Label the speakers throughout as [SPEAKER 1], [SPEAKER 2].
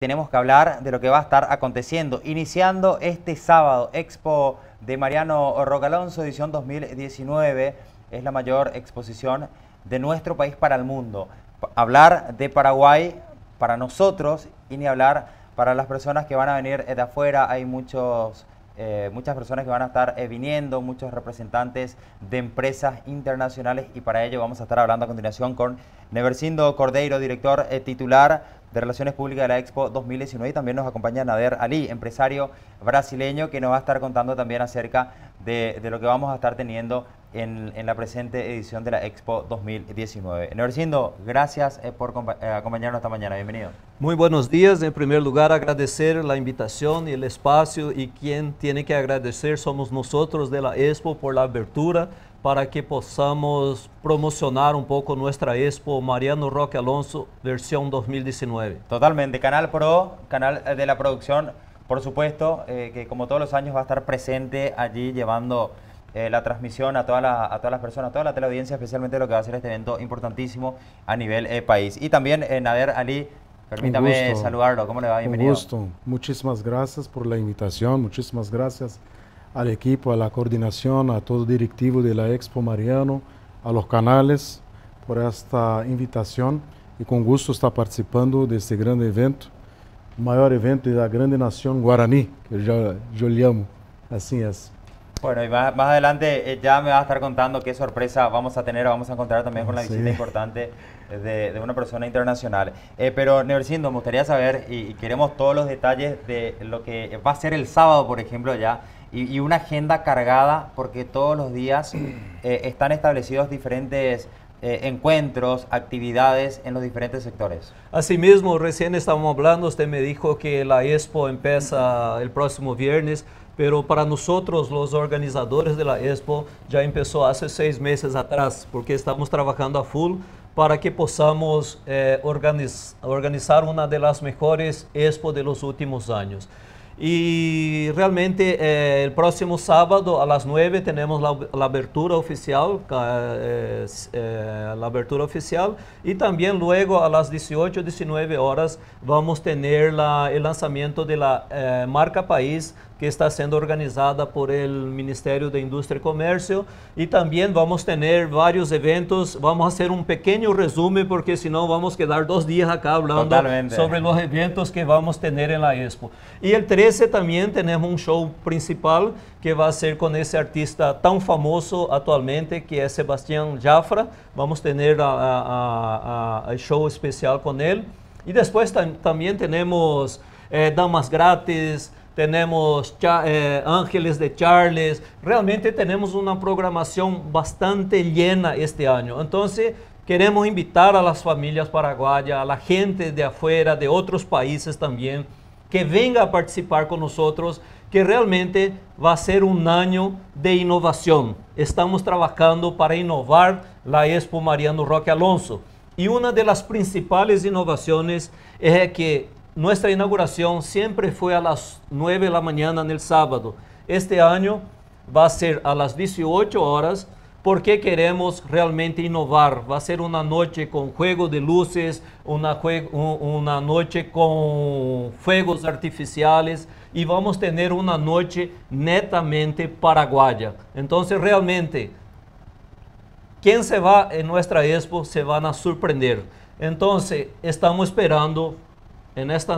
[SPEAKER 1] tenemos que hablar de lo que va a estar aconteciendo. Iniciando este sábado, Expo de Mariano Roque Alonso, edición 2019, es la mayor exposición de nuestro país para el mundo. Hablar de Paraguay para nosotros y ni hablar para las personas que van a venir de afuera. Hay muchas personas que van a estar viniendo, muchos representantes de empresas internacionales, y para ello vamos a estar hablando a continuación con Neversindo Cordeiro, director titular de Relaciones Públicas de la Expo 2019, y también nos acompaña Nader Ali, empresario brasileño, que nos va a estar contando también acerca de lo que vamos a estar teniendo en la presente edición de la Expo 2019. Neversindo, gracias por acompañarnos esta mañana. Bienvenido.
[SPEAKER 2] Muy buenos días. En primer lugar, agradecer la invitación y el espacio, y quien tiene que agradecer somos nosotros de la Expo por la abertura para que podamos promocionar un poco nuestra Expo Mariano Roque Alonso versión 2019.
[SPEAKER 1] Totalmente. Canal Pro, canal de la producción, por supuesto, que como todos los años va a estar presente allí llevando la transmisión a todas las personas, a toda la teleaudiencia, especialmente lo que va a ser este evento importantísimo a nivel país. Y también Nader Ali, permítame saludarlo. ¿Cómo le va? Bienvenido.
[SPEAKER 3] Un gusto. Muchísimas gracias por la invitación. Muchísimas gracias al equipo, a la coordinación, a todo directivo de la Expo Mariano, a los canales por esta invitación, y con gusto estar participando de este grande evento, o maior evento da grande nación guaraní, que yo llamo, así es.
[SPEAKER 1] Bueno, y más adelante ya me va a estar contando qué sorpresa vamos a tener, vamos a encontrar también con la visita importante de una persona internacional. Pero Neversindo, me gustaría saber, y queremos todos los detalles de lo que va a ser el sábado, por ejemplo, ya, y una agenda cargada, porque todos los días están establecidos diferentes encuentros, actividades en los diferentes sectores.
[SPEAKER 2] Asimismo, recién estábamos hablando, usted me dijo que la Expo empieza el próximo viernes, pero para nosotros, los organizadores de la Expo, ya empezó hace 6 meses atrás, porque estamos trabajando a full para que podamos organizar una de las mejores Expo de los últimos años. Y realmente el próximo sábado a las 9 tenemos la abertura oficial, y también luego a las 18, 19 horas vamos a tener el lanzamiento de la marca país, que está siendo organizada por el Ministerio de Industria y Comercio, y también vamos a tener varios eventos. Vamos a hacer un pequeño resumen, porque si no vamos a quedar 2 días acá hablando sobre los eventos que vamos a tener en la Expo. Y el 13 también tenemos un show principal que va a ser con ese artista tan famoso actualmente, que es Sebastián Jafra. Vamos a tener el show especial con él. Y después también tenemos damas grátis, tenemos Ángeles de Charles. Realmente tenemos una programación bastante llena este año. Entonces queremos invitar a las familias paraguayas, a la gente de afuera, de otros países también, que venga a participar con nosotros, que realmente va a ser un año de innovación. Estamos trabajando para innovar la Expo Mariano Roque Alonso. Y una de las principales innovaciones es que nuestra inauguración siempre fue a las 9 de la mañana en el sábado. Este año va a ser a las 18 horas, porque queremos realmente innovar. Va a ser una noche con juego de luces, una noche con fuegos artificiales, y vamos a tener una noche netamente paraguaya. Entonces realmente, quien se va en nuestra Expo se van a sorprender. Entonces estamos esperando en esta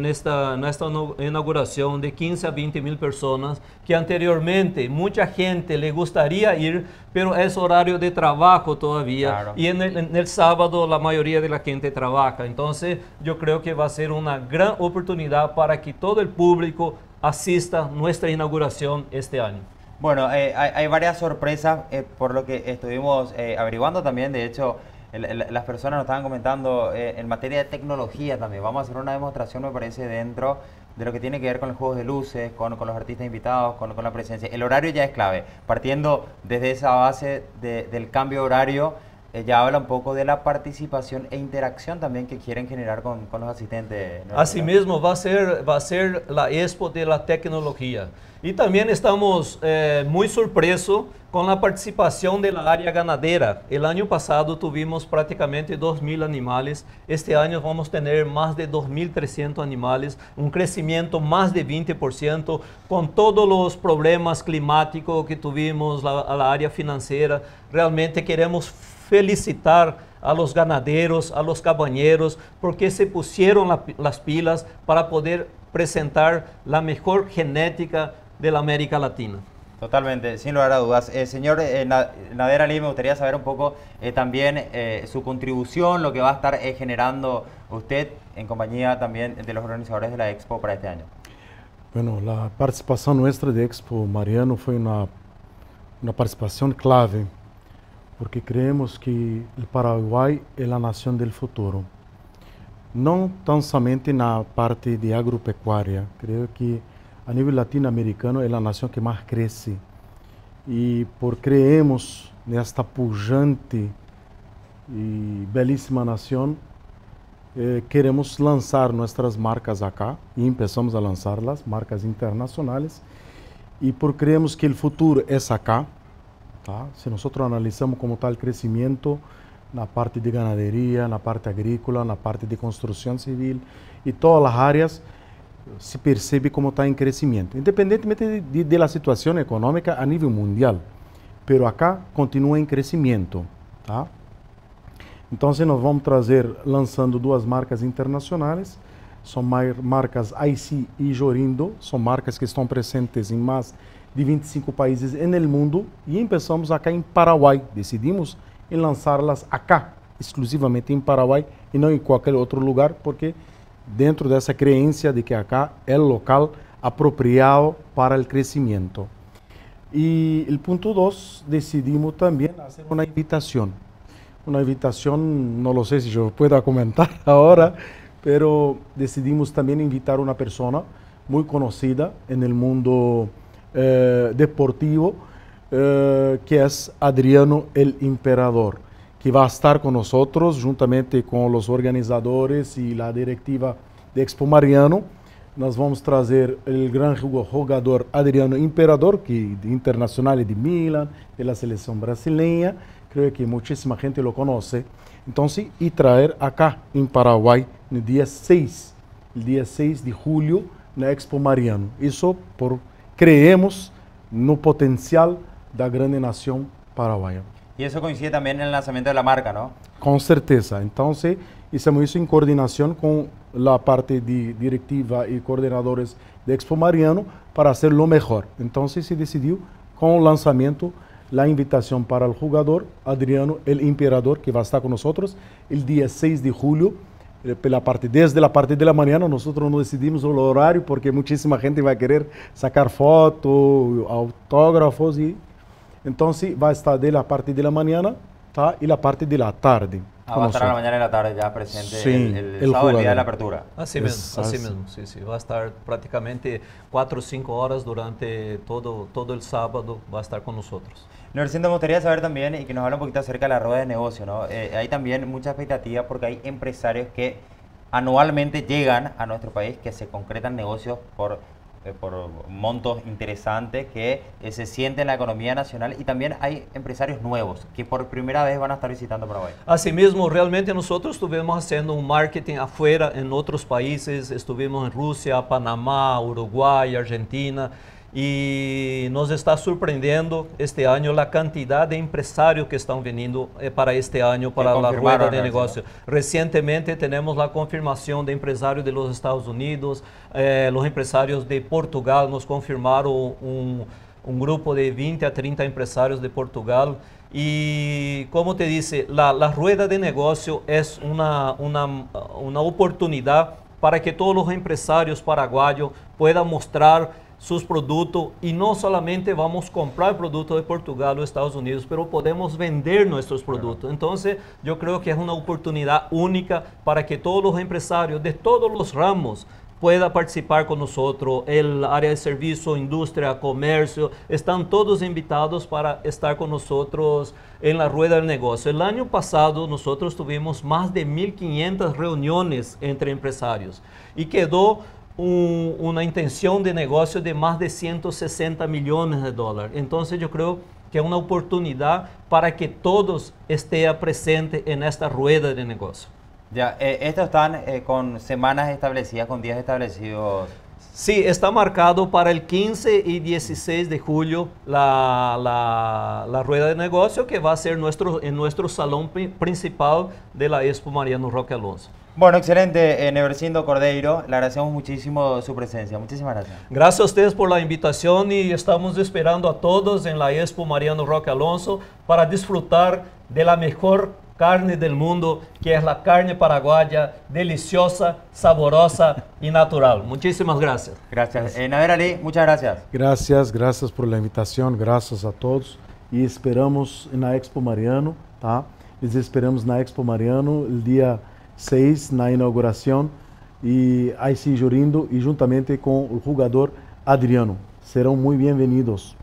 [SPEAKER 2] inauguración de 15 a 20 mil personas, que anteriormente mucha gente le gustaría ir, pero es horario de trabajo todavía. Claro. Y en el sábado la mayoría de la gente trabaja. Entonces yo creo que va a ser una gran oportunidad para que todo el público asista a nuestra inauguración este año.
[SPEAKER 1] Bueno, hay varias sorpresas por lo que estuvimos averiguando también. De hecho, las personas nos estaban comentando en materia de tecnología también. Vamos a hacer una demostración, me parece, dentro de lo que tiene que ver con los juegos de luces, con los artistas invitados, con la presencia. El horario ya es clave. Partiendo desde esa base del cambio horario, ya habla un poco de la participación e interacción también que quieren generar con los asistentes, ¿no?
[SPEAKER 2] Asimismo, va a ser la Expo de la Tecnología. Y también estamos muy sorpresos con la participación de la área ganadera. El año pasado tuvimos prácticamente 2.000 animales. Este año vamos a tener más de 2.300 animales, un crecimiento más de 20%, con todos los problemas climáticos que tuvimos, la área financiera. Realmente queremos felicitar a los ganaderos, a los cabañeros, porque se pusieron las pilas para poder presentar la mejor genética de la América Latina.
[SPEAKER 1] Totalmente, sin lugar a dudas. Señor Nader Ali, me gustaría saber un poco también su contribución, lo que va a estar generando usted en compañía también de los organizadores de la Expo para este año.
[SPEAKER 3] Bueno, la participación nuestra de Expo Mariano fue una participación clave, porque creemos que el Paraguay es la nación del futuro. No tan somente en la parte de agropecuaria, creo que a nível latino-americano é a nação que mais cresce. E por creemos nesta pujante e belíssima nação, queremos lançar nossas marcas acá e começamos a lançá-las, marcas internacionais. E por creemos que o futuro é acá, tá? Se nós analisamos como está o crescimento na parte de ganaderia, na parte agrícola, na parte de construção civil e todas as áreas, se percebe como está em crescimento, independentemente da situação econômica a nível mundial, pero acá continua em crescimento, tá? Então, nós vamos trazer, lançando duas marcas internacionais, são marcas IC e Jorindo, são marcas que estão presentes em mais de 25 países no mundo e começamos acá em Paraguai, decidimos em lançá-las acá, exclusivamente em Paraguai e não em qualquer outro lugar, porque dentro dessa crença de que acá é o local apropriado para o crescimento. E o ponto 2, decidimos também fazer uma invitação. Uma invitação, não sei se eu posso comentar agora, mas decidimos também invitar uma pessoa muito conhecida no mundo deportivo, que é Adriano el Imperador, que vai estar com nós, juntamente com os organizadores e a diretiva de Expo Mariano. Nós vamos trazer o grande jogador Adriano Imperador, que é internacional de Milan, da seleção brasileira. Creio que muitíssima gente o conhece. Então, e trazer acá em Paraguai no dia 6 de julho, na Expo Mariano. Isso por creemos no potencial da grande nação paraguaia.
[SPEAKER 1] Y eso coincide también en el lanzamiento de la marca, ¿no?
[SPEAKER 3] Com certeza. Então, hicimos isso em coordenação com a parte de diretiva e coordenadores de Expo Mariano para ser o melhor. Então, se decidiu com o lançamento, a invitação para o jogador Adriano el Imperador, que vai estar com nós o dia 6 de julho, desde a parte da manhã. Nós não decidimos o horário porque muitíssima gente vai querer sacar fotos, autógrafos e então, vai estar da parte da manhã, tá? E a parte da tarde.
[SPEAKER 1] Va a estar a la mañana y la tarde ya presente
[SPEAKER 3] sí,
[SPEAKER 1] el sábado, el día de la apertura.
[SPEAKER 2] Así mismo, sí, sí. Va a estar prácticamente 4 o 5 horas durante todo el sábado, va a estar con nosotros.
[SPEAKER 1] Norberto, me gustaría saber también, y que nos hable un poquito acerca de la rueda de negocio, ¿no? Hay también mucha expectativa porque hay empresarios que anualmente llegan a nuestro país, que se concretan negocios por montos interesantes que se sienten en la economía nacional, y también hay empresarios nuevos que por primera vez van a estar visitando Paraguay.
[SPEAKER 2] Asimismo, realmente nosotros estuvimos haciendo un marketing afuera en otros países, estuvimos en Rusia, Panamá, Uruguay, Argentina, y nos está sorprendiendo este año la cantidad de empresarios que están viniendo para este año para la rueda de negocio. Recientemente tenemos la confirmación de empresarios de los Estados Unidos, los empresarios de Portugal nos confirmaron un grupo de 20 a 30 empresarios de Portugal. Y como te dice, la rueda de negocio es una oportunidad para que todos los empresarios paraguayos puedan mostrar sus productos y no solamente vamos a comprar productos de Portugal o Estados Unidos, pero podemos vender nuestros productos. Entonces, yo creo que es una oportunidad única para que todos los empresarios de todos los ramos pueda participar con nosotros. El área de servicio, industria, comercio, están todos invitados para estar con nosotros en la rueda del negocio. El año pasado nosotros tuvimos más de 1.500 reuniones entre empresarios y quedó una intención de negocio de más de 160 millones de dólares. Entonces yo creo que es una oportunidad para que todos estén presentes en esta rueda de negocio.
[SPEAKER 1] Ya, estos están con semanas establecidas, con días establecidos.
[SPEAKER 2] Sí, está marcado para el 15 y 16 de julio la rueda de negocio, que va a ser en nuestro salón principal de la Expo Mariano Roque Alonso.
[SPEAKER 1] Bueno, excelente, Neversindo Cordeiro, le agradecemos muchísimo su presencia. Muchísimas gracias.
[SPEAKER 2] Gracias a ustedes por la invitación y estamos esperando a todos en la Expo Mariano Roque Alonso para disfrutar de la mejor carne del mundo, que es la carne paraguaya, deliciosa, saborosa y natural. Muchísimas gracias.
[SPEAKER 1] Gracias. Nader Ali, muchas gracias.
[SPEAKER 3] Gracias por la invitación, gracias a todos y esperamos na Expo Mariano, tá? Les esperamos na Expo Mariano el día 6 na inauguração e aí sim Jorindo e juntamente com o jogador Adriano serão muito bem-vindos.